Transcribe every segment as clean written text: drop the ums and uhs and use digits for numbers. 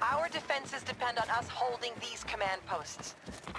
Our defenses depend on us holding these command posts.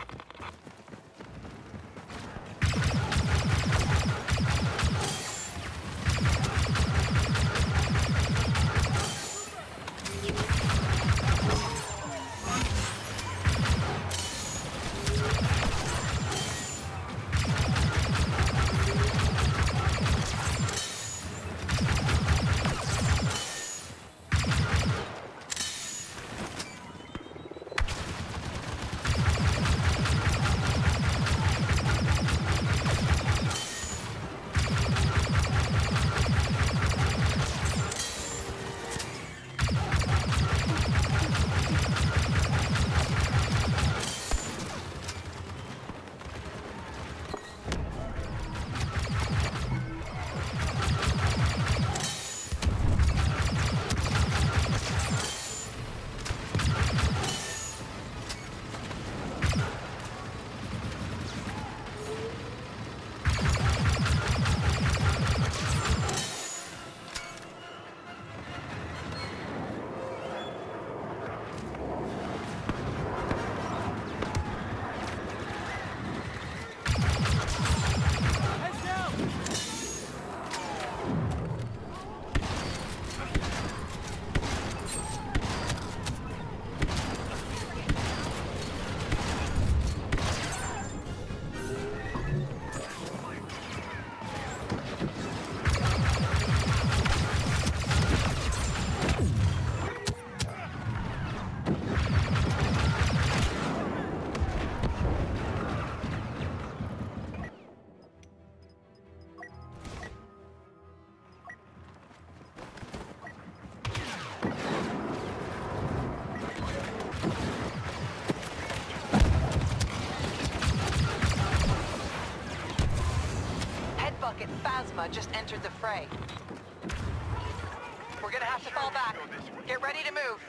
Phasma just entered the fray. We're gonna have to fall back. Get ready to move.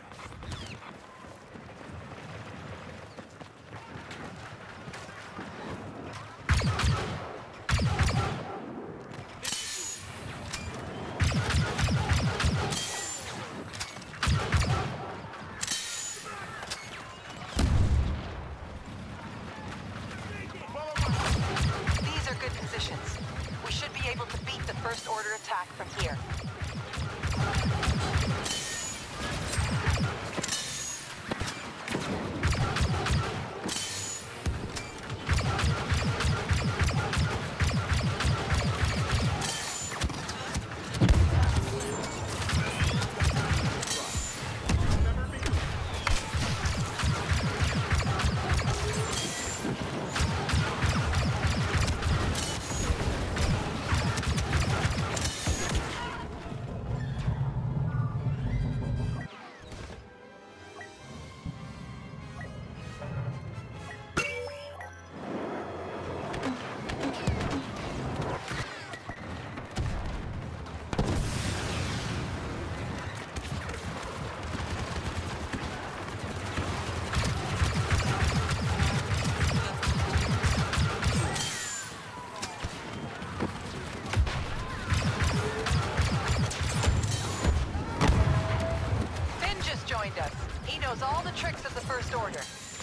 These are good positions. We should be able to beat the First Order attack from here. He knows all the tricks of the First Order.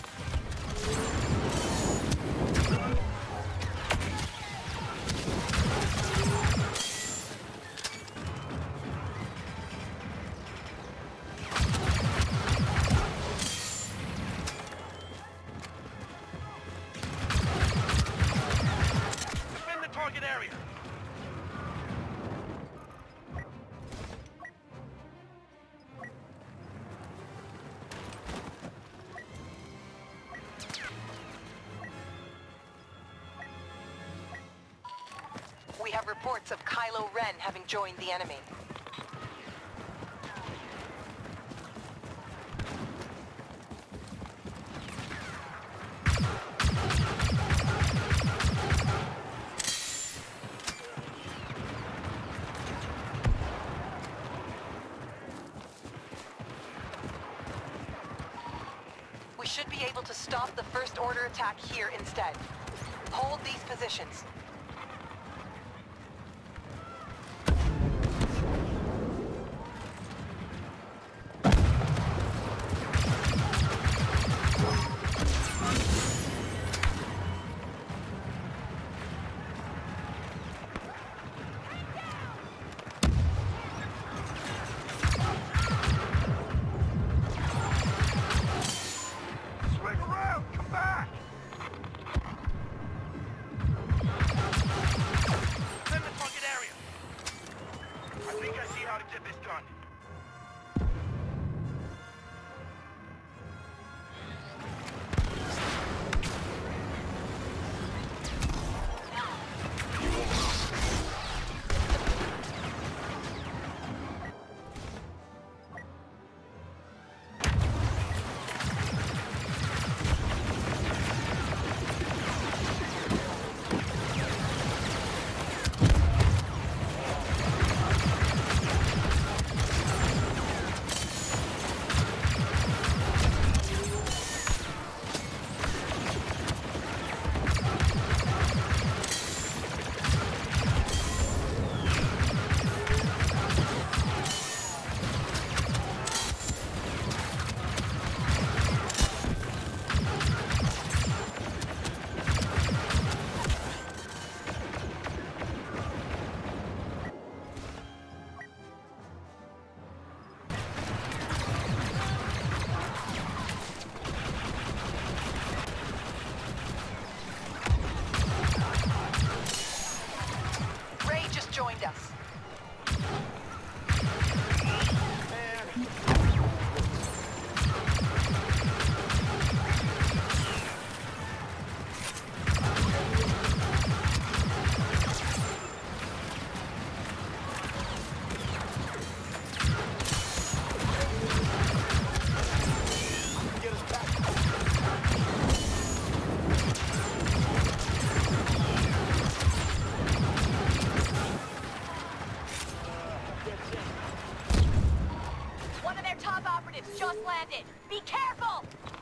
Defend the target area. We have reports of Kylo Ren having joined the enemy. We should be able to stop the First Order attack here instead. Hold these positions. operatives just landed. Be careful!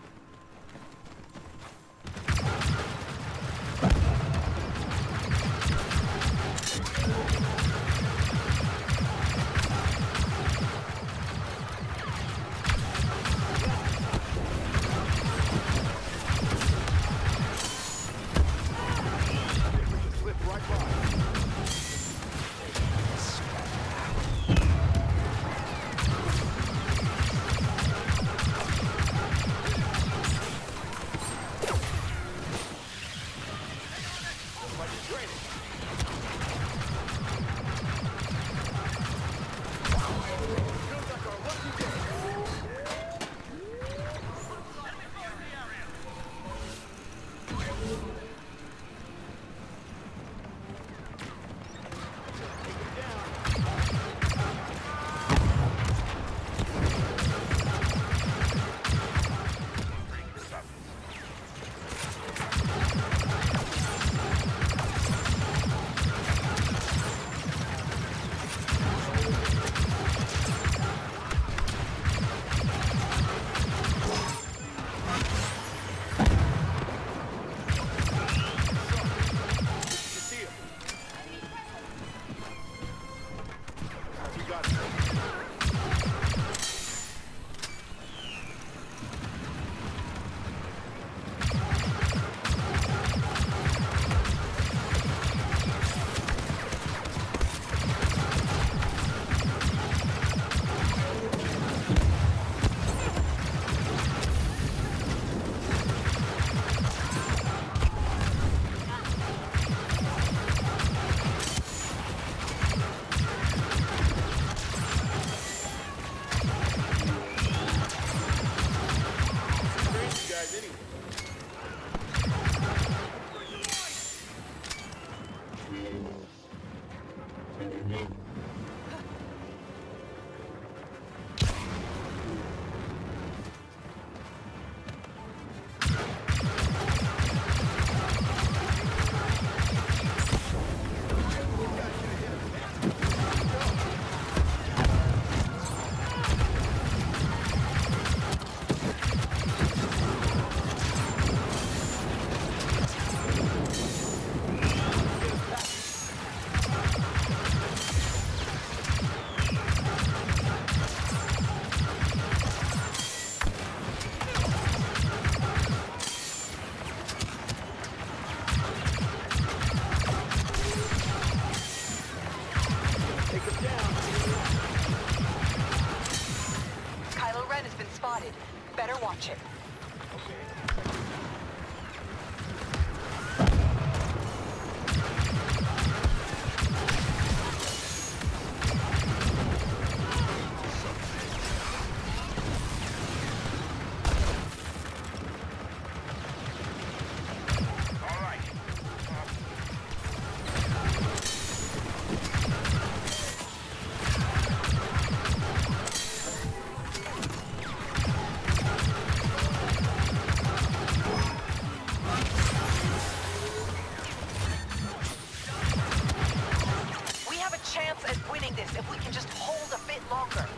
Better watch it. At winning this if we can just hold a bit longer.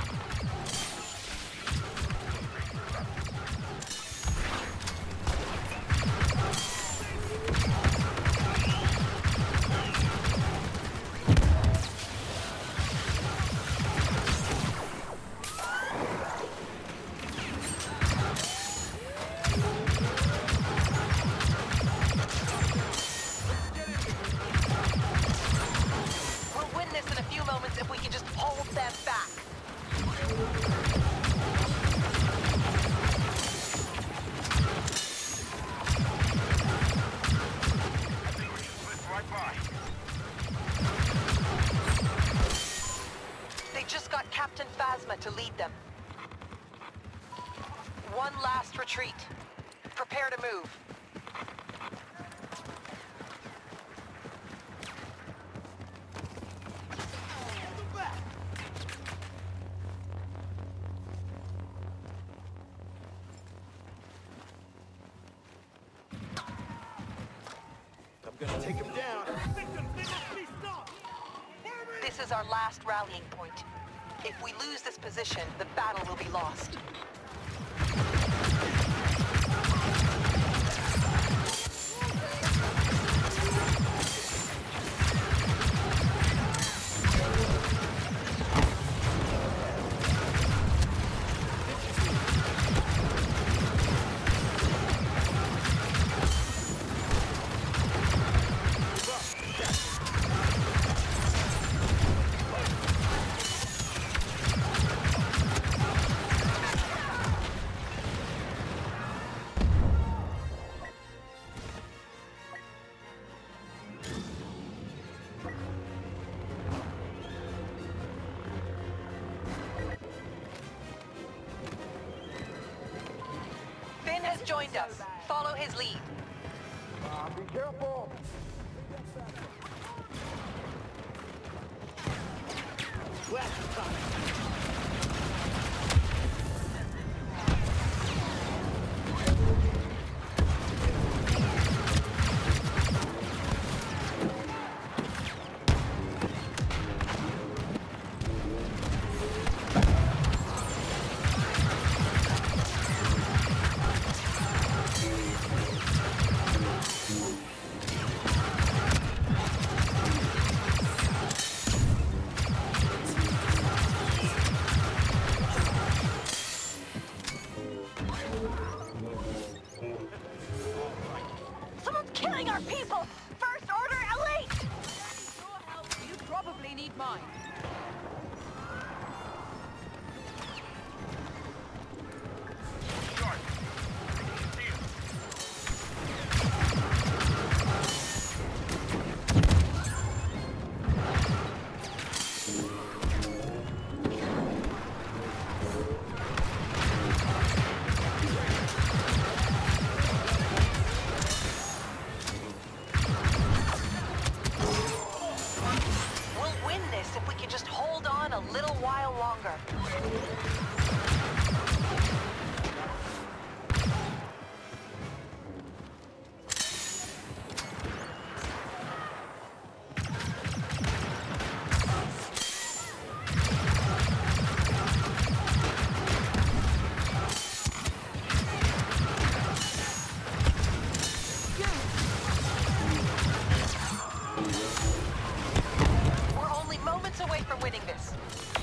In a few moments if we can just hold them back. They just got Captain Phasma to lead them. One last retreat. Prepare to move. Gonna take him down. This is our last rallying point. If we lose this position, the battle will be lost. Finn has joined us. Follow his lead. Be careful! Someone's killing our people! First Order Elite! You probably need mine. We'll win this if we can just hold on a little while longer. We're only moments away from winning this.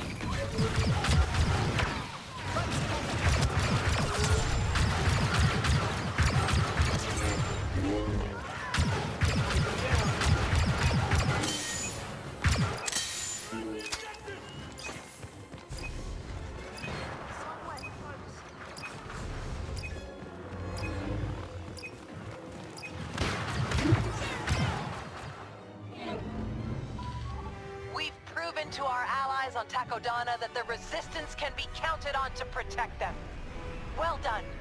We've proven to our allies on Takodana that the Resistance can be counted on to protect them. Well done.